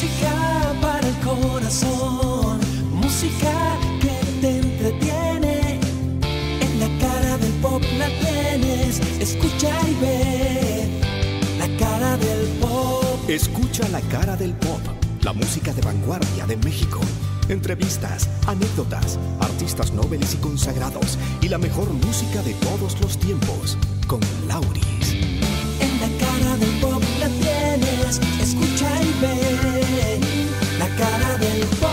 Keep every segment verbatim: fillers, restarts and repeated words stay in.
Música para el corazón, música que te entretiene. En la cara del pop la tienes, escucha y ve la cara del pop. Escucha la cara del pop, la música de vanguardia de México. Entrevistas, anécdotas, artistas nobles y consagrados y la mejor música de todos los tiempos con Lauris. En la cara del pop la tienes, escucha y ve la cara del pop.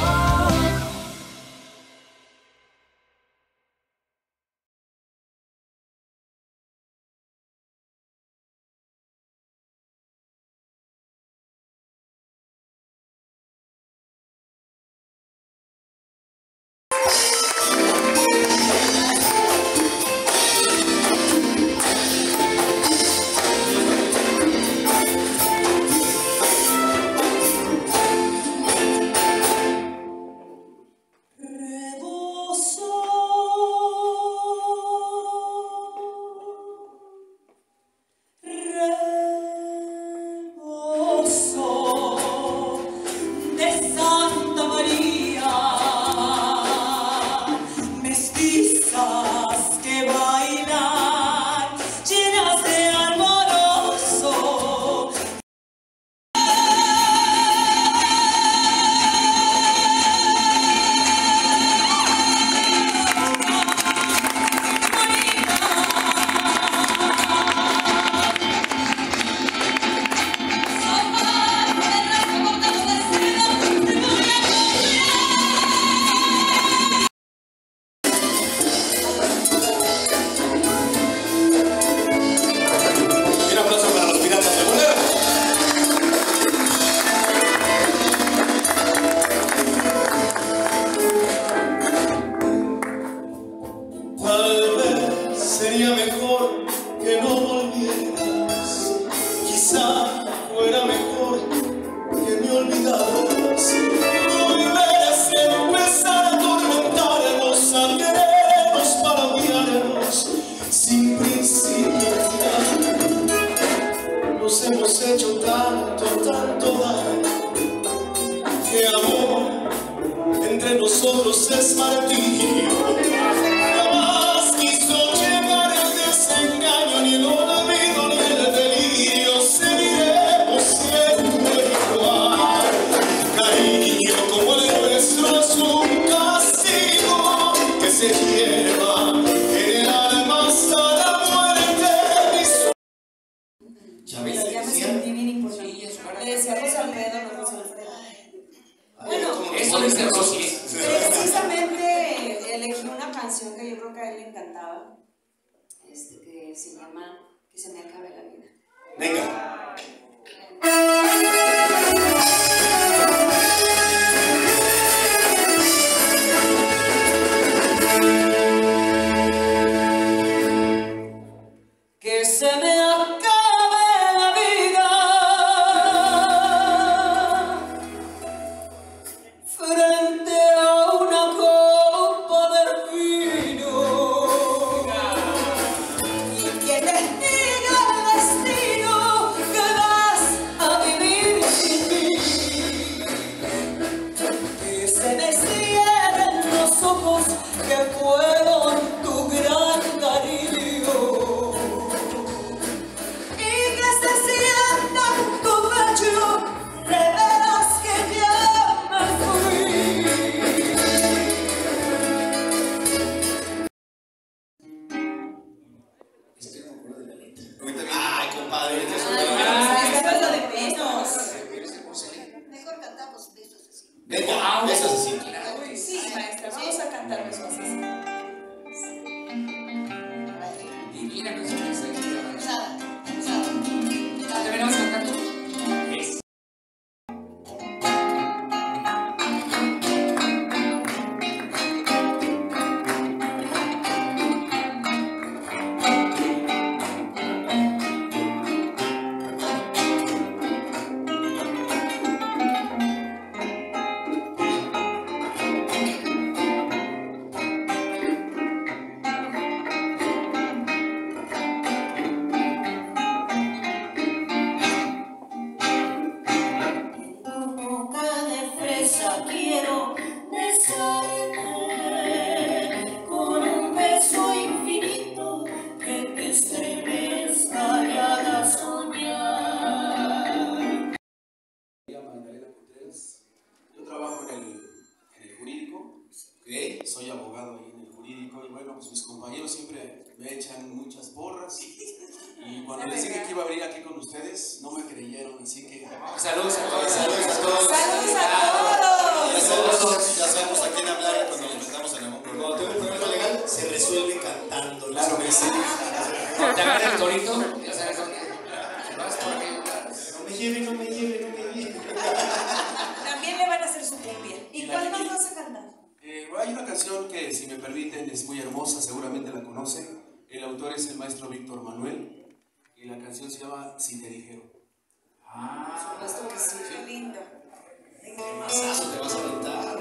pues mis compañeros siempre me echan muchas porras. Y cuando les dije que iba a abrir aquí con ustedes, no me creyeron, así que... Saludos a todos, saludos a todos. ¡Saludos a todos! Ya sabemos, ya sabemos a quién hablar cuando nos metamos en algún problema. Cuando tengo un problema legal, se resuelve cantando. Claro que sí. Te agarra el torito, ya sabes dónde. Vas por ahí. No me lleve, no me lleve, no me lleve. También le van a hacer su cumbia. ¿Y Y cuál la- más vas a cantar? Eh, hay una canción que, si me permiten, es muy hermosa, seguramente la conocen. El autor es el maestro Víctor Manuel y la canción se llama Si te dijeron. Ah, Por supuesto que sí, qué lindo. qué masazo te vas a aventar.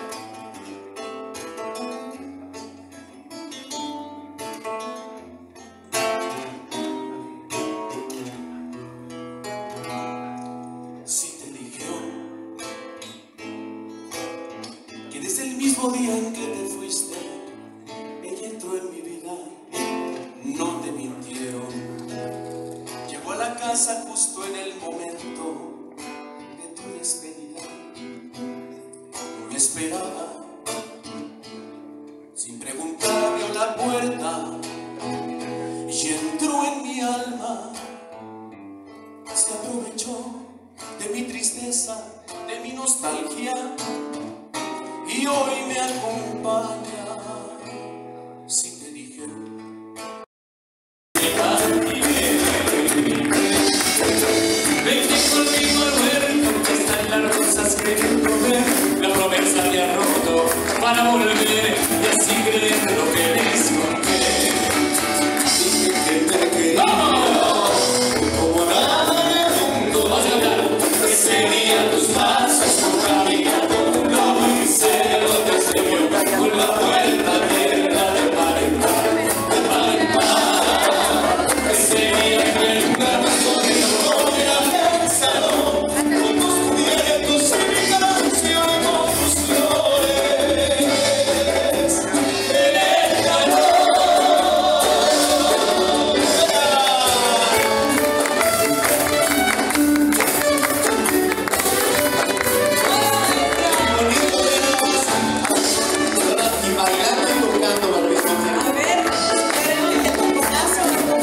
Si te dijeron que desde el mismo día en que te fuiste, ella entró en mi vida, no te mintieron. Llegó a la casa justo en el momento de tu despedida. Me esperaba, sin preguntar abrió la puerta y entró en mi alma. Se aprovechó de mi tristeza, de mi nostalgia, y hoy me acompaña. Si te dijeron vente conmigo al huerto, que están las rosas queriendo ver. La promesa te ha roto para volver, y así creer lo que les conté. Dije que te quería. ¡Vamos! Como nada en el mundo. Vamos a cantar. Que seguía tus pasos, tu caminando. No hice lo que se vio con la vuelta abierta de par en par, de par en par. Que sería en el lugar más bonito. No había pensado con tus vientos y mi canción con tus flores. El calor. Bonito de la voz. Y bailando y tocando al mismo tiempo. A ver, espérenme, te pongo caso.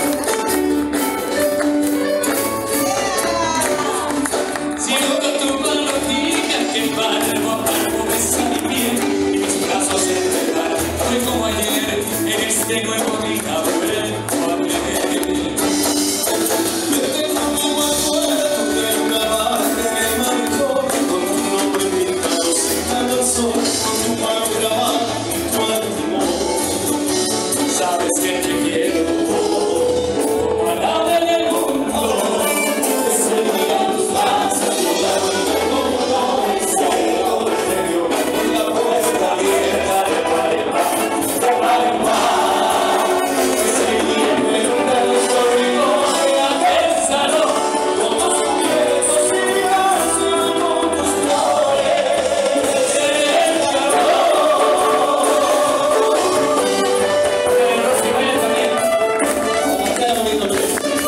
Siento tu mano tibia que palmo a palmo besa mi piel y mis brazos se entregan. Hoy como ayer, en este nuevo día vuelvo a ver. Vete conmigo al puerto de una barca en el malecón, con tu nombre pintado secando al sol, con tu mano grabada junto al timón. Sabes que te quiero como a nada en el mundo. Que sería tus brazos y la vuelta como no hice lo que dio con la puerta abierta de par en par, de par en par. Que sería en el lugar conmigo voy a pensarlo. Como tus vientos y mi canción con tus flores. El calor. El rostro y baile también. Como cada bonito mes.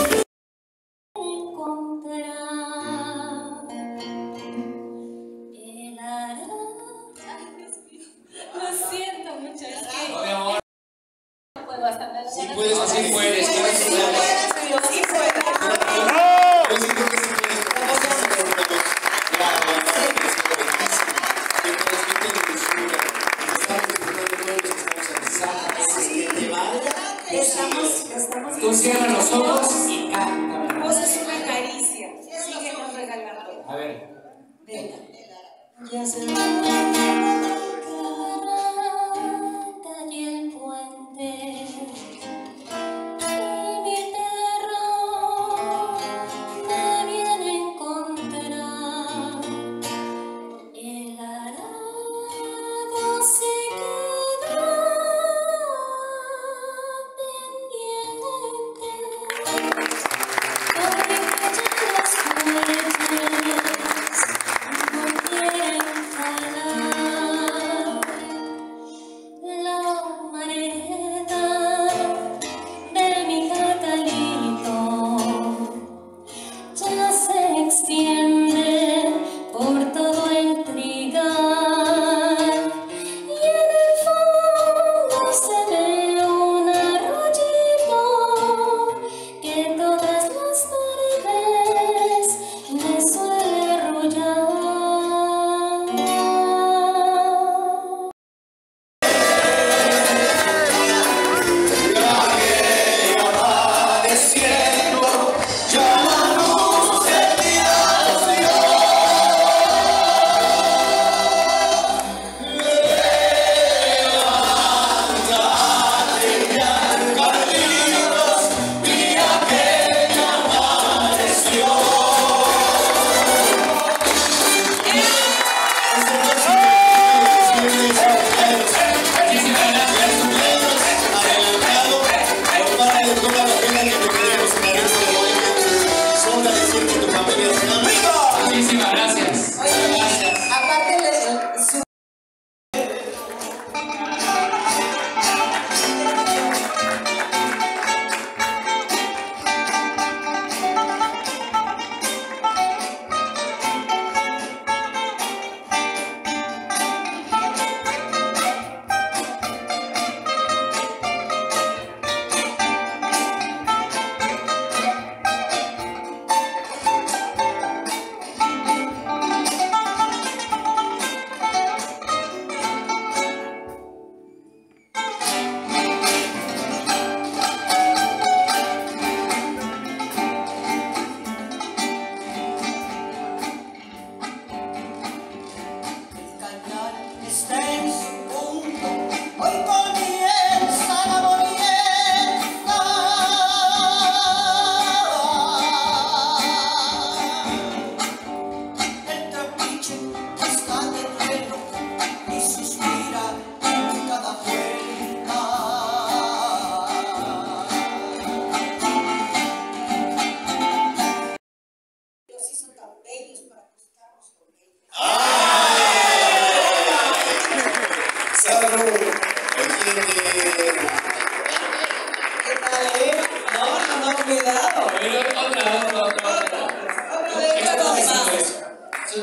Lo siento mucho, es que No, mi amor. no puedo hasta me da Sí ganas. puedes, sí puedes, Sí, claro que sí puedes. puedes, pero sí puedo. Yo siento que sí puedes. ¿Cómo vas a tener una voz grave, bellísima, que transmite dulzura, que estamos disfrutando todos los que estamos aquí. Sabes que te valga. Estamos, estamos Tú cierra los ojos y canta. Vos es una caricia. Síguenos regalando. A ver. Venga. Ya se va la y el puente y mi terror me viene a encontrar. El arado se queda pendiente porque ya las fuentes no quieren jalar.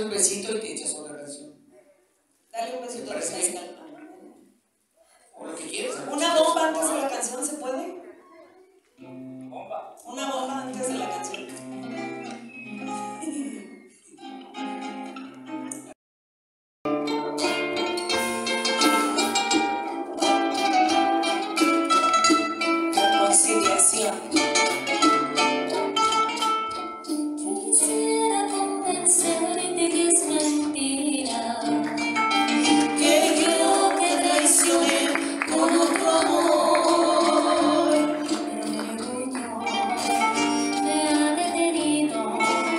un besito y te echas otra canción. Dale un besito a ¿Te parece Pascal. O lo que quieras. ¿Una bomba antes de la canción se puede? Bomba. Una bomba antes de la canción. Reconciliación. Quisiera convencerte que es mentira, Que yo te traicioné con otro amor. pero mi orgullo me ha detenido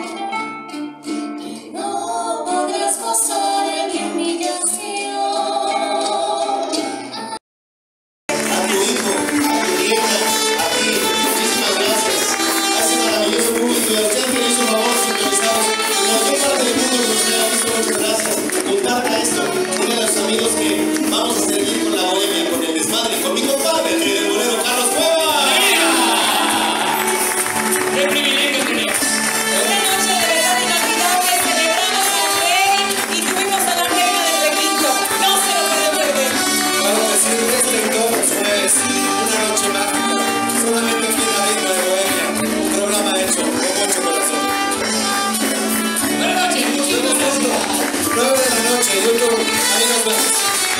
y no podrás gozar de mi humillación. A tu hijo, a tu nieta, a ti, muchísimas gracias. A ese maravilloso público y a ustedes que le hizo favor sintonizados. En cualquier parte del mundo que usted ha visto, muchas gracias. Comparta esto, díganle a sus amigos que vamos a seguir con la bohemia, con el desmadre, con mi compadre, el del bolero Carlos Cuevas. ¡Qué privilegio tenemos! Una noche de verdad inolvidable, celebramos a Rey y tuvimos a la reina del requinto. No se lo pueden perder. Claro que sí, este entonces es una noche mágica, solamente aquí en la Isla de Bohemia, un programa hecho con mucho corazón. Buenas noches, muchísimas gracias. nueve de la noche, YouTube, ahí nos vemos.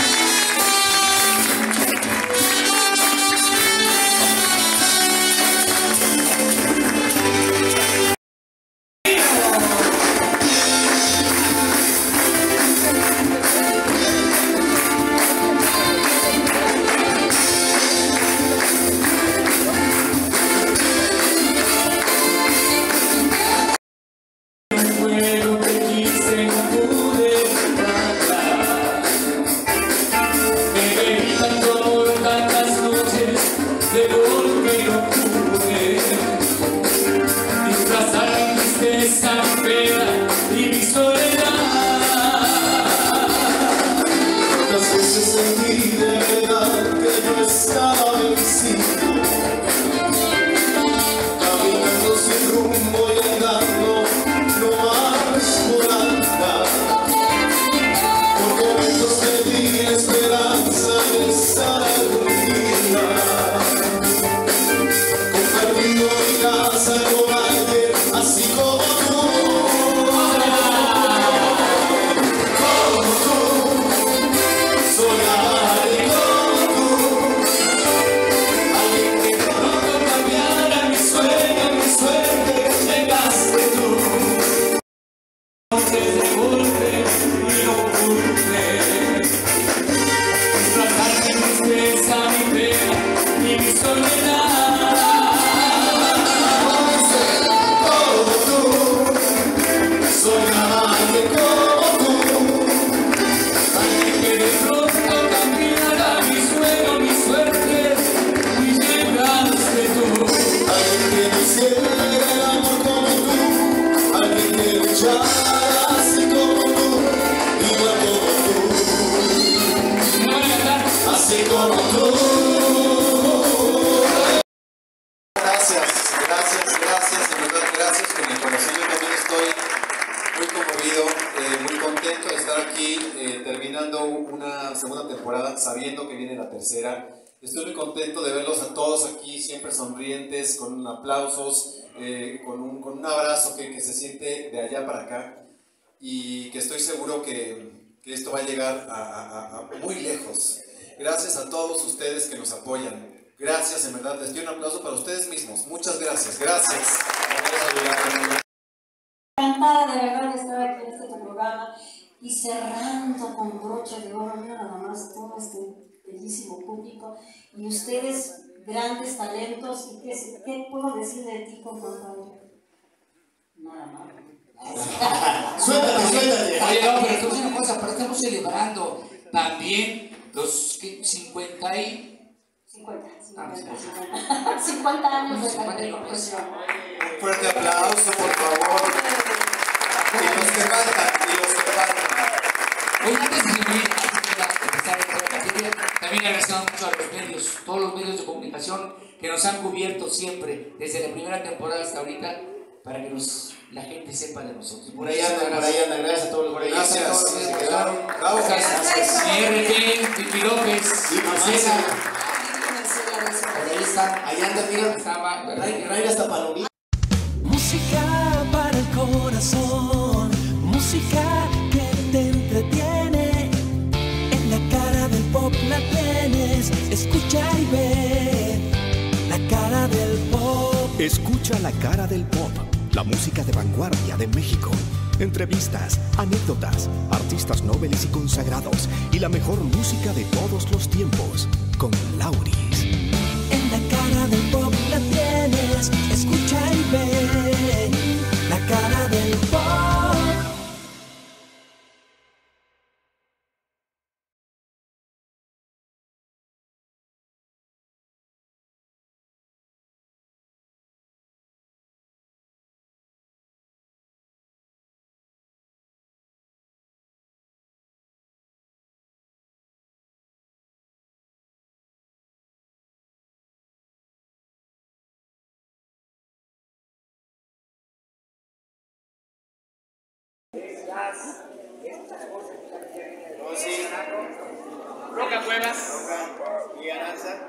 Fuego que quise no pude matar. Me bebí tanto amor tantas noches, de golpe no pude disfrazar mi tristeza, mi pena y mi soledad. Tantas veces sentí de verdad que yo estaba vencido, caminando sin rumbo y andando no más por andar. Por momentos perdí la esperanza de estar algún día compartiendo mi casa con alguien así como tú. Como tú, soy alguien como tú, alguien que pronto cambiará mi sueño, mi suerte, llegaste tú. Noches de golpe y no pude disfrazar mi tristeza, mi pena y mi soledad. Como tú, soy alguien como tú, Alguien que de pronto cambiará mi sueño, mi suerte y llegaste tú. alguien que no hiciera el amor como tú, alguien que luchara así como tú, igual como tú, No voy a cantar. así como tú. Gracias, gracias, gracias, de verdad gracias con el corazón. Yo también estoy muy conmovido, eh, muy contento de estar aquí eh, terminando una segunda temporada, sabiendo que viene la tercera. Estoy muy contento de verlos a todos aquí, siempre sonrientes, con aplausos, eh, con, un, con un abrazo que, que se siente de allá para acá y que estoy seguro que, que esto va a llegar a, a- a muy lejos. Gracias a todos ustedes que nos apoyan. Gracias, en verdad, les doy un aplauso para ustedes mismos. Muchas gracias, gracias. Encantada de verdad de estar aquí en este programa y cerrando con broche de oro, mira nada más todo este bellísimo público y ustedes grandes talentos. ¿Y qué, qué puedo decir de ti, compadre? Nada más. Suéltate, suéltate. Oye, no, pero te voy a decir una cosa, pero estamos celebrando también los ¿qué? cincuenta y... cincuenta, Ah, cincuenta, cincuenta. cincuenta años de cincuenta la y no, profesión. Un fuerte aplauso, por favor. Y los que faltan, y los que faltan. Oye, antes de concluir, antes de empezar esta materia, también agradecemos mucho a los medios, todos los medios de comunicación que nos han cubierto siempre, desde la primera temporada hasta ahorita, para que nos la gente sepa de nosotros. Por ahí anda, por ahí anda, gracias a todos los medios. Gracias a todos los medios que quedaron. Bravo, gracias. Mi R T, Vicky López, y Marcela. Por ahí está, ahí anda, mira. Raira hasta palomita. Música para el corazón, música que te entretiene. En la cara del pop la tienes, escucha y ve. La cara del pop. Escucha La Cara del Pop, la música de vanguardia de México. Entrevistas, anécdotas, artistas nobles y consagrados y la mejor música de todos los tiempos con Lauris. En la cara del pop la tienes, escucha y ve. La cara del pop. No, sí. Roca Cuevas. Roca y Aranza.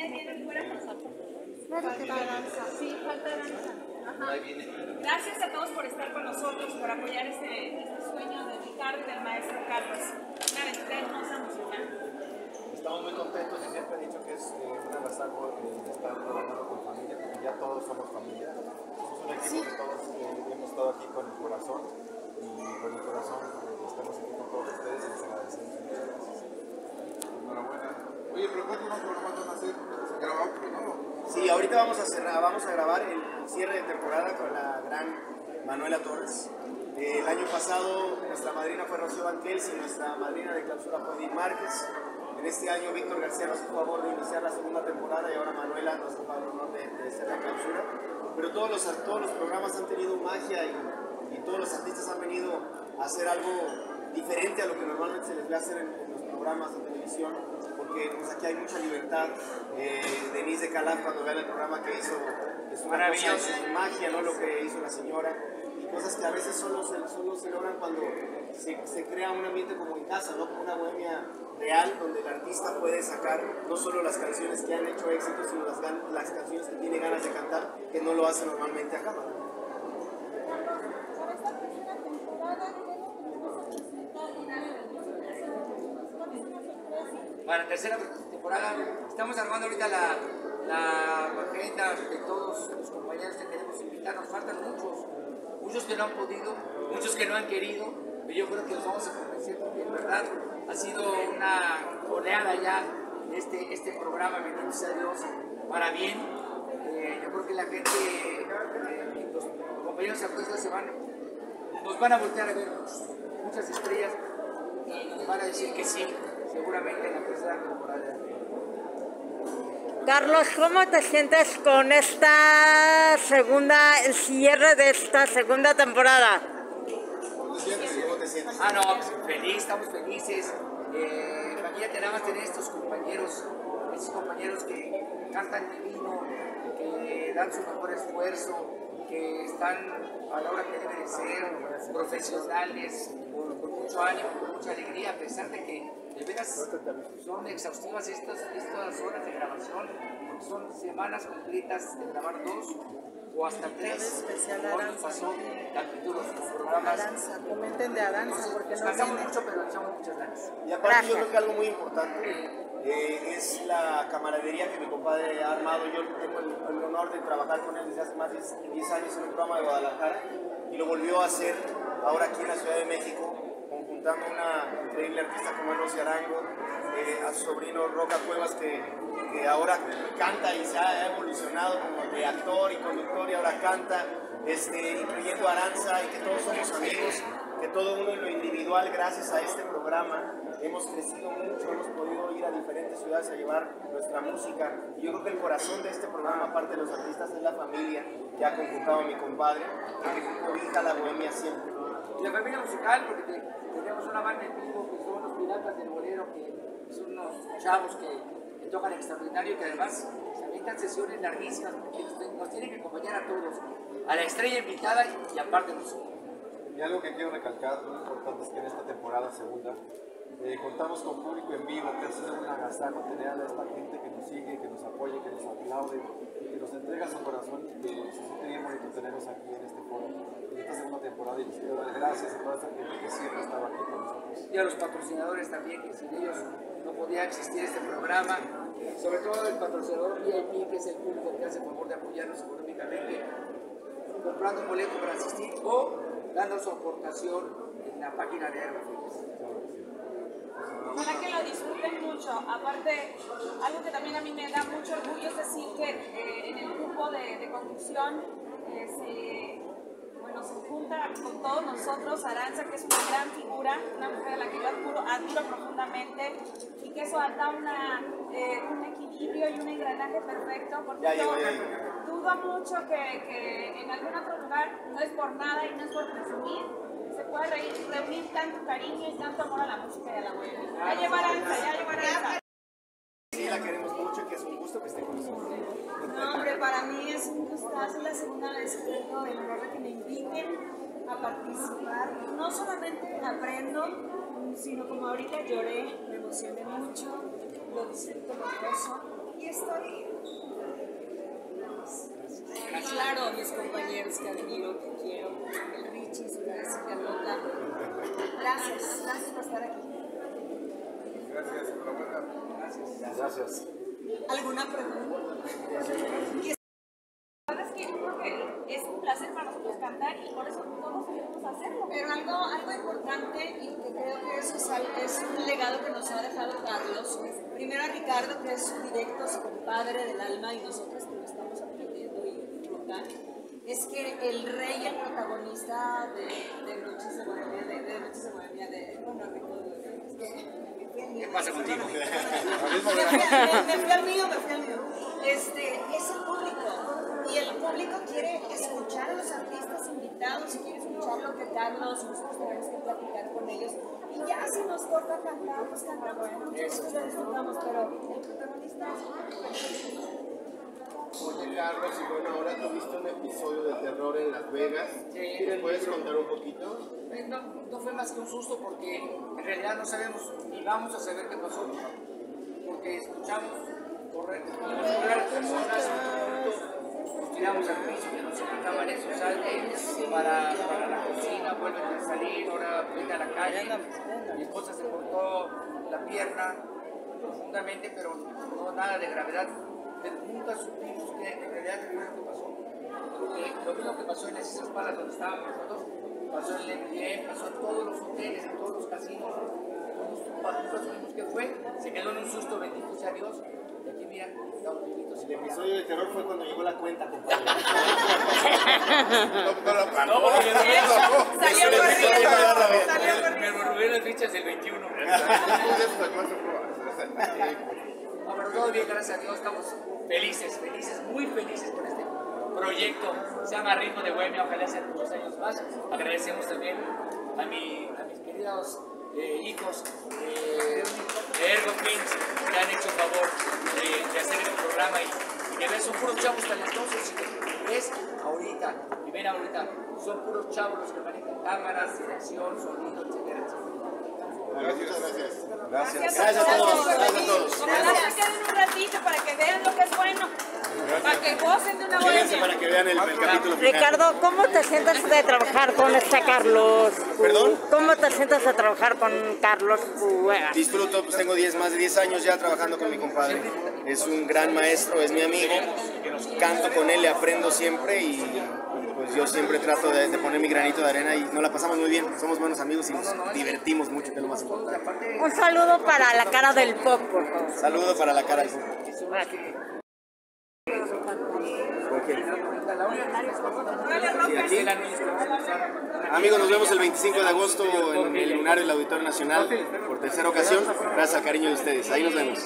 Sí, falta Aranza. Ajá. Ahí viene. Gracias a todos por estar con nosotros, por apoyar este, este sueño de Ricardo y del maestro Carlos. Una aventura hermosa musical. Estamos muy contentos y siempre he dicho que es eh, un agasajo eh, estar trabajando con familia, porque ya todos somos familia. Somos un equipo que todos eh, hemos estado aquí con el corazón y con el corazón eh, estamos aquí con todos ustedes y les agradecemos. Muchas gracias. Enhorabuena. Oye, pero ¿cuántos programas van a hacer? ¿Se grabó primero? Sí, ahorita vamos a, cerrar, vamos a grabar el cierre de temporada con la gran Manuela Torres. Eh, el año pasado nuestra madrina fue Rocío Banquels y nuestra madrina de clausura fue Edith Márquez. En este año Víctor García nos hizo favor de iniciar la segunda temporada y ahora Manuela nos hizo favor de, de hacer la clausura. Pero todos los, todos los programas han tenido magia y, y todos los artistas han venido a hacer algo diferente a lo que normalmente se les ve hacer en, en los programas de televisión, porque pues, aquí hay mucha libertad. Eh, Denise de Calaf, cuando vean el programa que hizo, es una cosa, es magia, ¿no? Lo que hizo la señora. Cosas que a veces solo se, solo se logran cuando se, se crea un ambiente como en casa, ¿no? Como una bohemia real, donde el artista puede sacar no solo las canciones que han hecho éxito, sino las, las canciones que tiene ganas de cantar, que no lo hace normalmente a cámara. Para tercera temporada, estamos armando ahorita la, la agenda de todos los compañeros que queremos invitar. Nos faltan muchos, muchos que no han podido, muchos que no han querido, pero yo creo que los vamos a convencer porque en verdad ha sido una oleada ya este, este programa, bendito sea Dios, para bien. Eh, yo creo que la gente, eh, los compañeros artistas se van, nos van a voltear a ver muchas estrellas y nos van a decir que sí, seguramente en la tercera temporada. Carlos, ¿cómo te sientes con esta segunda, el cierre de esta segunda temporada? ¿Cómo te sientes? ¿Cómo te sientes? Ah, no, pues, feliz, estamos felices. Eh, imagínate nada más tener estos compañeros, estos compañeros que cantan divino, que dan su mejor esfuerzo, que están a la hora que deben de ser, profesionales, con, con mucho ánimo, con mucha alegría, a pesar de que de veras son exhaustivas estas, estas horas de grabación, porque son semanas completas de grabar dos o hasta tres. Hoy nos pasó capítulos, programas. Aranza, comenten de Aranza, porque nos no cansamos viene. mucho, pero echamos muchas ganas. Y aparte yo creo que algo muy importante eh, es la camaradería que mi compadre ha armado. Yo tengo el, el honor de trabajar con él desde hace más de diez años en un programa de Guadalajara y lo volvió a hacer ahora aquí en la Ciudad de México, conjuntando una increíble artista como es Rosy Arango, eh, a su sobrino Roca Cuevas, que, que ahora canta y se ha evolucionado como de actor y conductor y ahora canta, este, incluyendo a Aranza, y que todos somos amigos, que todo uno en lo individual, gracias a este programa, hemos crecido mucho, hemos podido ir a diferentes ciudades a llevar nuestra música. Y yo creo que el corazón de este programa, aparte de los artistas, es la familia que ha conjuntado a mi compadre, que cobija la bohemia siempre. Y la familia musical, porque te, tenemos una banda en vivo que son los Piratas del Bolero, que son unos chavos que, que tocan extraordinario y que además se avientan sesiones larguísimas porque nos, nos tienen que acompañar a todos. a la estrella invitada y aparte nosotros. Y algo que quiero recalcar, muy importante, es que en esta temporada segunda eh, contamos con público en vivo, que ha sido un agasajo tener a esta gente que nos sigue, que nos apoya, que nos aplaude, que nos entrega su corazón y que se siente bien bonito tenerlos aquí en este foro, en esta segunda temporada, y les quiero dar gracias a toda esta gente que siempre estaba aquí con nosotros. Y a los patrocinadores también, que sin ellos no podía existir este programa, sobre todo el patrocinador V I P, que es el público que hace el favor de apoyarnos económicamente, comprando un boleto para asistir o dando su aportación en la página de Aeroflix. Para que lo disfruten mucho. Aparte, algo que también a mí me da mucho orgullo es decir que eh, en el grupo de, de conducción eh, se, bueno, se junta con todos nosotros Aranza, que es una gran figura, una mujer a la que yo admiro, admiro profundamente, y que eso da una, eh, un equilibrio y un engranaje perfecto, porque ya, yo ya, ya. dudo mucho que, que en algún otro lugar, no es por nada y no es por presumir, se puede reír, reunir tanto cariño y tanto amor a la música y a la buena. Ya lleva Aranza, ya lleva Aranza. Sí, la queremos mucho y que es un gusto que esté con nosotros. No, hombre, para mí es un gustazo, es la segunda vez que tengo el honor de que me inviten a participar. No solamente aprendo, sino como ahorita lloré, me emocioné mucho, lo disfruto, lo gozo y estoy... Y claro, mis compañeros que admiro, que quiero, el Richie, su gracia, Carlota. Gracias, gracias por estar aquí. Gracias, enhorabuena. Gracias. Gracias. ¿Alguna pregunta? Y la verdad es que yo creo que es un placer para nosotros cantar y por eso todos queremos hacerlo. Pero algo, algo importante y que creo que eso es, algo, es un legado que nos ha dejado Carlos. Primero a Ricardo, que es su directo, su compadre del alma, y nosotros que lo estamos aprendiendo y disfrutar. Es que el rey y el protagonista de, de Noches de Bohemia, de, de Noches de Bohemia, de bueno, Ricardo, es que ¿qué pasa contigo? Me fui, me, me fui al mío, me fui al mío. Este, es el público. Y el público quiere escuchar a los artistas invitados, y quiere escuchar lo que Carlos, nosotros tenemos que platicar con ellos. Y ya si nos toca cantar, pues cantamos. Nosotros lo disfrutamos, pero el protagonista es... Oye, Carlos, y bueno, ahora tuviste un episodio de terror en Las Vegas. Sí. ¿Me puedes contar un poquito? No, no fue más que un susto porque en realidad no sabemos ni vamos a saber qué pasó, porque escuchamos correr, correr a las personas, nos tiramos al piso, que nos explicaban eso, salte para, para la cocina, vuelven a salir, ahora vete a la calle. Mi esposa se cortó la pierna profundamente, pero no nada de gravedad. Pero nunca supimos que en realidad qué fue lo que pasó. Porque lo mismo que pasó en esas palas donde estábamos nosotros, pasó en el M G M, pasó en todos los hoteles, en todos los casinos. Nunca supimos qué fue, se quedó en un susto, bendito sea Dios. Y aquí mira, estamos vivitos. El episodio de terror fue cuando llegó la cuenta, compadre. No, porque no, Salió corriendo. me volvieron las fichas del veintiuno. No, pero todo bien, gracias a Dios, estamos felices, felices, muy felices con este proyecto. Se llama Ritmo de Bohemia, ojalá sean muchos años más. Agradecemos también a, mi, a mis queridos eh, hijos eh, de Ergo Twins que han hecho el favor de, de hacer este programa y, y que ven, son puros chavos talentosos. Y ves ahorita, y ven ahorita, son puros chavos los que manejan cámaras, dirección, sonido, etcétera, etcétera. Muchas gracias. Gracias, Gracias a todos. Gracias a todos. Ojalá se queden un ratito para que vean lo que es bueno, para que gocen de una buena. Quédense para que vean el, el capítulo final. Ricardo, ¿cómo te sientes de trabajar con este Carlos? ¿Perdón? ¿Cómo te sientes de trabajar con Carlos Cuevas? Disfruto, pues tengo diez, más de diez años ya trabajando con mi compadre. Es un gran maestro, es mi amigo. Canto con él, le aprendo siempre y, y pues yo siempre trato de, de poner mi granito de arena y nos la pasamos muy bien. Somos buenos amigos y nos divertimos mucho, que es lo más importante. Un saludo para la cara del pop, por favor. Saludo para la cara del pop. ¿Con quién? Sí, aquí. Amigos, nos vemos el veinticinco de agosto en el Lunario del Auditorio Nacional por tercera ocasión. Gracias al cariño de ustedes. Ahí nos vemos.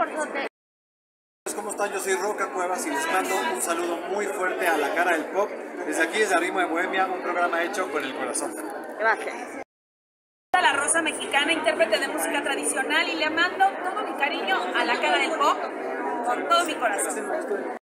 ¿Cómo están? Yo soy Roca Cuevas y les mando un saludo muy fuerte a la cara del pop. Desde aquí, desde Ritmo de Bohemia, un programa hecho con el corazón. Gracias. La Rosa Mexicana, intérprete de música tradicional, y le mando todo mi cariño a la cara del pop con todo mi corazón.